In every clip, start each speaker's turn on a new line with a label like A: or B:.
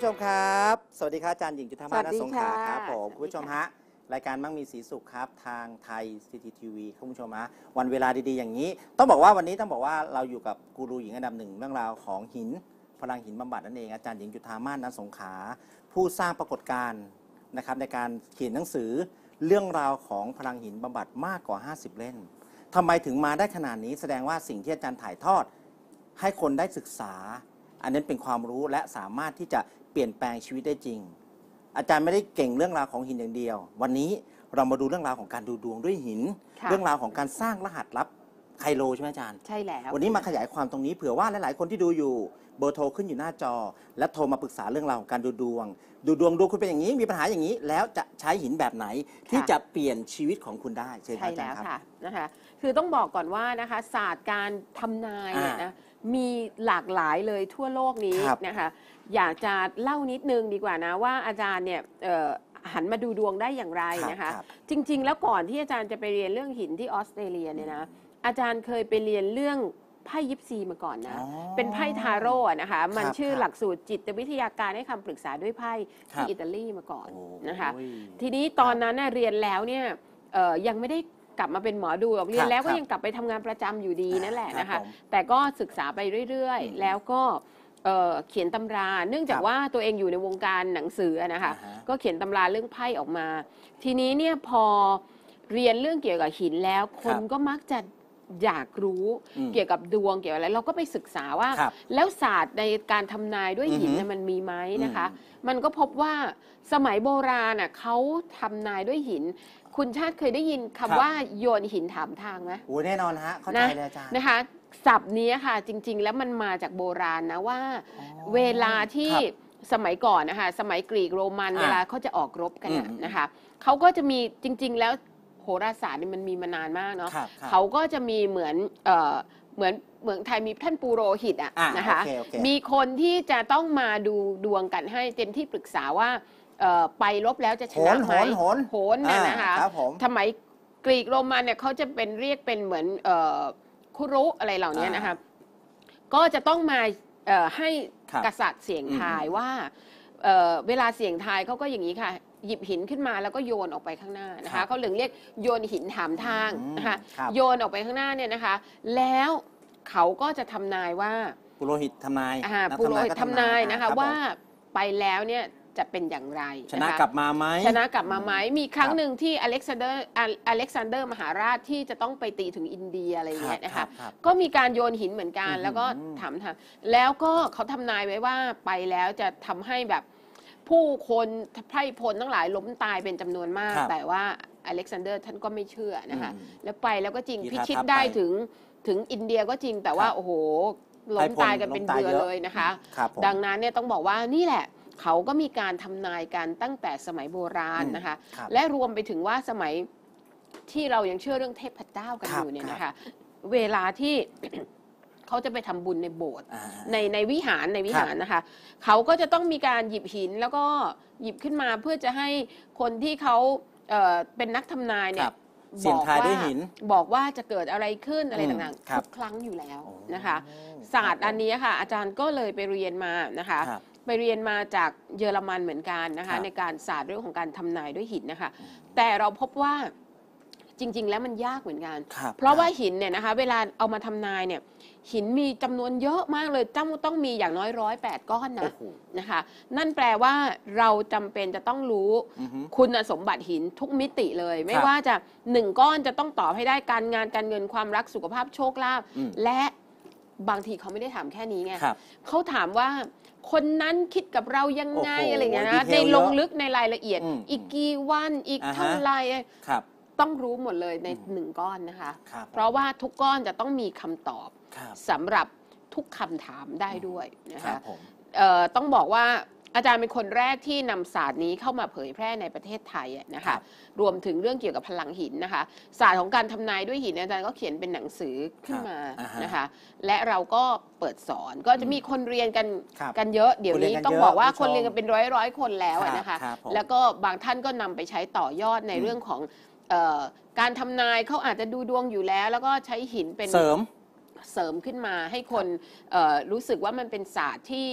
A: ชมครับสวัสดีครับอาจารย์หญิงจุฑามาศ ณ สงขลาครับผมคุณผู้ชมฮะรายการมั่งมีสีสุขครับทางไทย CCTV คุณผู้ชมฮะวันเวลาดีๆอย่างนี้ต้องบอกว่าวันนี้ต้องบอกว่าเราอยู่กับกูรูหญิงอันดับหนึ่งเรื่องราวของหินพลังหินบำบัดนั่นเองอาจารย์หญิงจุฑามาศ ณ สงขลาผู้สร้างปรากฏการณ์นะครับในการเขียนหนังสือเรื่องราวของพลังหินบำบัดมากกว่า50 เล่มทำไมถึงมาได้ขนาดนี้แสดงว่าสิ่งที่อาจารย์ถ่ายทอดให้คนได้ศึกษาอันนั้นเป็นความรู้และสามารถที่จะเปลี่ยนแปลงชีวิตได้จริงอาจารย์ไม่ได้เก่งเรื่องราวของหินอย่างเดียววันนี้เรามาดูเรื่องราวของการดูดวงด้วยหินเรื่องราวของการสร้างรหัสลับไคโลใช่ไหมอาจารย์
B: ใช่แล้ว
A: วันนี้มาขยายความตรงนี้เผื่อว่าหลายๆคนที่ดูอยู่เบอร์โทรขึ้นอยู่หน้าจอและโทรมาปรึกษาเรื่องราวของการดูดวงดูคุณเป็นอย่างนี้มีปัญหาอย่างนี้แล้วจะใช้หินแบบไหนที่จะเปลี่ยนชีวิตของคุณได้ใช่
B: แล้วค่ะนะคะคือต้องบอกก่อนว่านะคะศาสตร์การทำนายเนี่ยนะมีหลากหลายเลยทั่วโลกนี้นะคะอยากจะเล่านิดนึงดีกว่านะว่าอาจารย์เนี่ยหันมาดูดวงได้อย่างไรนะคะจริงๆแล้วก่อนที่อาจารย์จะไปเรียนเรื่องหินที่ออสเตรเลียเนี่ยนะอาจารย์เคยไปเรียนเรื่องไพ่ยิปซีมาก่อนนะเป็นไพ่ทาโร่นะคะมันชื่อหลักสูตรจิตวิทยาการให้คำปรึกษาด้วยไพ่ที่อิตาลีมาก่อนนะคะทีนี้ตอนนั้นเรียนแล้วเนี่ยยังไม่ได้กลับมาเป็นหมอดูหรอกเรียนแล้วก็ยังกลับไปทำงานประจำอยู่ดีนั่นแหละนะคะแต่ก็ศึกษาไปเรื่อยๆแล้วก็เขียนตำราเนื่องจากว่าตัวเองอยู่ในวงการหนังสือนะคะก็เขียนตำราเรื่องไพ่ออกมาทีนี้เนี่ยพอเรียนเรื่องเกี่ยวกับหินแล้วคนก็มักจะอยากรู้เกี่ยวกับดวงเกี่ยวกับอะไรเราก็ไปศึกษาว่าแล้วศาสตร์ในการทำนายด้วยหินมันมีไหมนะคะมันก็พบว่าสมัยโบราณเขาทำนายด้วยหินคุณชาติเคยได้ยินคำว่าโยนหินถามทางไหม
A: โอ้แน่นอนฮะเข้าใจเลยอาจารย์
B: นะคะศัพท์นี้ค่ะจริงๆแล้วมันมาจากโบราณนะว่าเวลาที่สมัยก่อนนะคะสมัยกรีกโรมันเวลาเขาจะออกรบกันนะคะเขาก็จะมีจริงๆแล้วโหราศาสตร์นี่มันมีมานานมากเนาะเขาก็จะมีเหมือนเมืองไทยมีท่านปูโรหิตอะนะคะมีคนที่จะต้องมาดูดวงกันให้เต็มที่ปรึกษาว่าไปรบแล้วจะชนะไหมโหนเนี่ยนะคะทำไมกรีกโรมันเนี่ยเขาจะเป็นเรียกเป็นเหมือนคุรุอะไรเหล่านี้นะคะก็จะต้องมาให้กษัตริย์เสี่ยงทายว่าเวลาเสี่ยงทายเขาก็อย่างนี้ค่ะหยิบหินขึ้นมาแล้วก็โยนออกไปข้างหน้านะคะเขาเรียกโยนหินถามทางนะคะโยนออกไปข้างหน้าเนี่ยนะคะแล้วเขาก็จะทำนายว่า
A: ปุโรหิตทำนาย
B: ปุโรหิตทำนายนะคะว่าไปแล้วเนี่ยจะเป็นอย่างไร
A: ชนะกลับมาไหม
B: ชนะกลับมาไหมมีครั้งหนึ่งที่อเล็กซานเดอร์มหาราชที่จะต้องไปตีถึงอินเดียอะไรเงี้ยนะคะก็มีการโยนหินเหมือนกันแล้วก็ถามแล้วก็เขาทำนายไว้ว่าไปแล้วจะทำให้แบบผู้คนไพร่พลทั้งหลายล้มตายเป็นจำนวนมากแต่ว่าอเล็กซานเดอร์ท่านก็ไม่เชื่อนะคะแล้วไปแล้วก็จริงพิชิตได้ถึงอินเดียก็จริงแต่ว่าโอ้โหล้มตายกันเป็นเดือนเลยนะคะดังนั้นเนี่ยต้องบอกว่านี่แหละเขาก็มีการทำนายกันตั้งแต่สมัยโบราณนะคะและรวมไปถึงว่าสมัยที่เรายังเชื่อเรื่องเทพเจ้ากันอยู่เนี่ยนะคะเวลาที่เขาจะไปทำบุญในโบสถ์ในวิหารนะคะเขาก็จะต้องมีการหยิบหินแล้วก็หยิบขึ้นมาเพื่อจะให้คนที่เขาเป็นนักทำนายเนี่ยบอกว่าจะเกิดอะไรขึ้นอะไรต่างๆทุกครั้งอยู่แล้วนะคะศาสตร์อันนี้ค่ะอาจารย์ก็เลยไปเรียนมานะคะไปเรียนมาจากเยอรมันเหมือนกันนะคะในการศาสตร์เรื่องของการทำนายด้วยหินนะคะแต่เราพบว่าจริงๆแล้วมันยากเหมือนกันเพราะว่าหินเนี่ยนะคะเวลาเอามาทำนายเนี่ยหินมีจำนวนเยอะมากเลยต้องมีอย่างน้อย108 ก้อนนะคะนั่นแปลว่าเราจำเป็นจะต้องรู้คุณสมบัติหินทุกมิติเลยไม่ว่าจะ1 ก้อนจะต้องตอบให้ได้การงานการเงินความรักสุขภาพโชคลาภและบางทีเขาไม่ได้ถามแค่นี้ไงเขาถามว่าคนนั้นคิดกับเรายังไงอะไรอย่างเงี้ยนะในลงลึกในรายละเอียดอีกกี่วันอีกเท่าไรต้องรู้หมดเลยใน1 ก้อนนะคะเพราะว่าทุกก้อนจะต้องมีคำตอบสำหรับทุกคำถามได้ด้วยนะคะต้องบอกว่าอาจารย์เป็นคนแรกที่นำศาสตร์นี้เข้ามาเผยแพร่ในประเทศไทยนะคะรวมถึงเรื่องเกี่ยวกับพลังหินนะคะศาสตร์ของการทำนายด้วยหินอาจารย์ก็เขียนเป็นหนังสือขึ้นมานะคะและเราก็เปิดสอนก็จะมีคนเรียนกันเยอะเดี๋ยวนี้ต้องบอกว่าคนเรียนกันเป็นร้อยคนแล้วนะคะแล้วก็บางท่านก็นำไปใช้ต่อยอดในเรื่องของการทำนายเขาอาจจะดูดวงอยู่แล้วก็ใช้หินเป็นเสริมขึ้นมาให้คนรู้สึกว่ามันเป็นศาสตร์ที่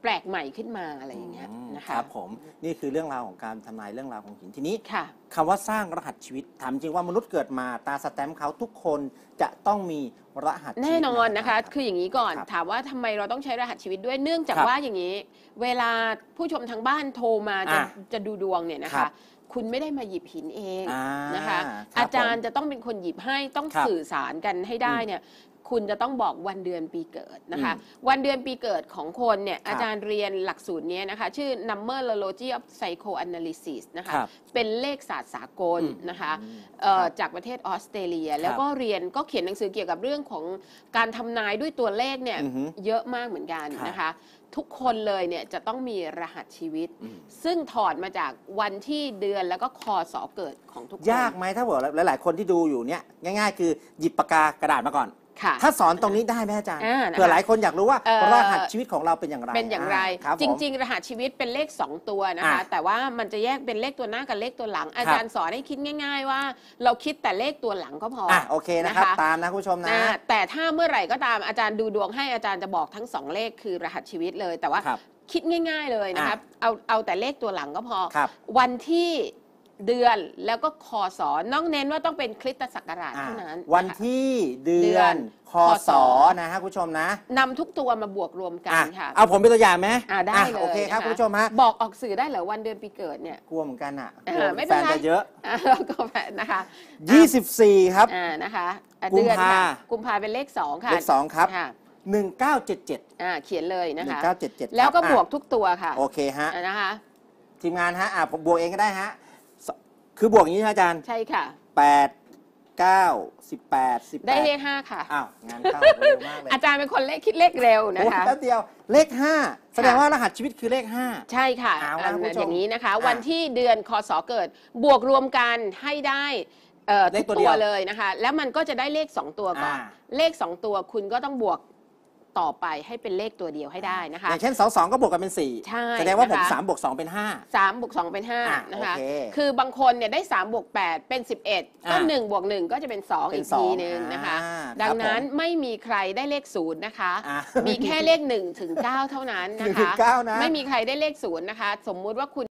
B: แปลกใหม่ขึ้นมาอะไรอย่างเงี้ยนะ
A: ค
B: คะ
A: รับผมนี่คือเรื่องราวของการทำนายเรื่องราวของหินทีนี้
B: ค่ะ
A: คำว่าสร้างรหัสชีวิตถามจริงว่ามนุษย์เกิดมาตาสแตมป์เขาทุกคนจะต้องมีรหัสชีวิต
B: แน่นอนนะคะ
A: รับ
B: คืออย่างนี้ก่อน
A: ครับ
B: ถามว่าทำไมเราต้องใช้รหัสชีวิตด้วยเนื่องจาก
A: ครับ
B: ว่าอย่างนี้ เวลาผู้ชมทางบ้านโทรมาจะดูดวงเนี่ยนะ
A: ครั
B: คะ
A: บ
B: คุณไม่ได้มาหยิบหินเอง
A: อ่า
B: นะคะ
A: ครับ
B: อาจารย์จะต้องเป็นคนหยิบให้ต้อง
A: ครับ
B: สื่อสารกันให้ได้เนี่ยคุณจะต้องบอกวันเดือนปีเกิดนะคะ
A: อืม
B: วันเดือนปีเกิดของคนเนี่ย
A: ครับ
B: อาจารย์เรียนหลักสูตรนี้นะคะ ชื่อ Numerology of Psychoanalysis นะคะ
A: ครับ
B: เป็นเลขศาสตร์สากล
A: อืม
B: นะคะ
A: ครับ
B: จากประเทศออสเตรเลีย แล้วก็เรียนก็เขียนหนังสือเกี่ยวกับเรื่องของการทำนายด้วยตัวเลขเนี่ย
A: อือฮึ
B: เยอะมากเหมือนกัน
A: ครับ
B: นะคะ ทุกคนเลยเนี่ยจะต้องมีรหัสชีวิต
A: อืม
B: ซึ่งถอดมาจากวันที่เดือนแล้วก็คอสอเกิดของทุกคน
A: ยากไหมถ้าบอกหลาย ๆ คนที่ดูอยู่เนี่ยง่าย ๆ คือหยิบปากกากระดาษมาก่อน
B: ค่ะ
A: ถ้าสอนตรงนี้ได้ไหมอาจารย์
B: นะคะ
A: เผื่อหลายคนอยากรู้ว่า
B: เอ่อ
A: รหัสชีวิตของเราเป็นอย่างไร
B: เป็นอย่างไร
A: ครับ
B: จ
A: ผม
B: ริง ๆ รหัสชีวิตเป็นเลข 2 ตัวนะคะ
A: อ่ะ
B: แต่ว่ามันจะแยกเป็นเลขตัวหน้ากับเลขตัวหลัง อาจารย์สอนให้คิดง่าย ๆ ว่า เราคิดแต่เลขตัวหลังก็พอ
A: โอเคนะครับ ตามนะคุณผู้ชมนะ
B: แต่ถ้าเมื่อไหร่ก็ตามอาจารย์ดูดวงให้อาจารย์จะบอกทั้ง 2 เลขคือรหัสชีวิตเลย แต่ว่า
A: ครับ
B: คิดง่าย ๆเลยนะครับเอาแต่เลขตัวหลังก็พอ
A: ครับ
B: วันที่เดือนแล้วก็คอสอน้องเน้นว่าต้องเป็นคริสตศักราชเท่านั้น
A: วัน
B: นะคะ
A: ที่เดื
B: เดื
A: อ
B: อน น
A: ค
B: ค
A: ศ
B: ศ
A: นะฮะคุณผู้ชมนะ
B: นำทุกตัวมาบวกรวมกันค่ะ
A: เอาผมเป็นตัวอย่างไหม
B: ได้เลย
A: โอเคครับ
B: นะะ
A: คุณผู้ชมฮะ
B: บอกออกสื่อได้เหรอวันเดือนปีเกิดเนี่ย
A: กลัวเหมือนกันอ่ะ
B: อ่าก
A: ลัว
B: ไม่
A: แฟ
B: เป็น
A: น
B: ไร
A: จะเยอะ
B: ก็แบบนะคะ
A: 24 ครับ
B: นะคะอ่ะ
A: กุม
B: เดือน
A: ภา
B: ค่ะกุมภาเป็นเลข 2 ค่ะ
A: เลข2ครับ
B: ค่ะ
A: 1977
B: เขียนเลยนะคะ
A: 1977
B: แล้วก็
A: ครับ
B: บวกทุกตัวค่ะ
A: โอเคฮะ
B: นะคะ
A: ทีมงานฮะผมบวกเองก็ได้ฮะคือบวกอย่างนี้นะอาจารย์
B: ใช่ค่ะ
A: 8 9 18 18
B: ได้เลข 5 ค่ะ
A: อ้าวงานเข้าเร็วมากเลย
B: อาจารย์เป็นคนเลขคิดเลขเร็วนะ
A: โอ้ย
B: คะ
A: แป๊บเดียวเลข 5 แสดงว่ารหัสชีวิตคือเลข 5
B: ใช่ค่ะ
A: เอาละคุณผู้ชม
B: อย่างนี้นะคะ
A: อ่ะ
B: วันที่เดือนคศเกิดบวกรวมกันให้ได้
A: เลข
B: ทุก
A: ตัวเดี
B: ตั
A: ยว ว
B: เลยนะคะ แล้วมันก็จะได้เลข 2 ตัวก่อน เลข 2 ตัวคุณก็ต้องบวกต่อไปให้เป็นเลขตัวเดียวให้ได้นะคะ
A: อย่างเช่น2 2 ก็บวกกันเป็น 4
B: ใช่
A: แสดงว่าผม
B: นะคะ
A: 3 บวก 2 เป็น
B: 3 บวก 2 เป็น 5 นะคะ
A: โอเค
B: คือบางคนเนี่ยได้ 3 บวก 8 เป็น 11 ก็
A: อ่ะ
B: 1 บวก 1 ก็จะเป็น 2
A: เป็
B: อี
A: น
B: กที
A: 2
B: หนึ่งนะคะ
A: ครับ
B: ดังนั้น
A: ผม
B: ไม่มีใครได้เลข 0 นะคะ
A: อ่ะ
B: มีแค่เลข 1 ถึง 9 เท่านั้น
A: 1
B: นะ
A: ถึง
B: คะ
A: 9 นะ
B: ไม่มีใครได้เลข 0 นะคะ สมมุติว่าคุณ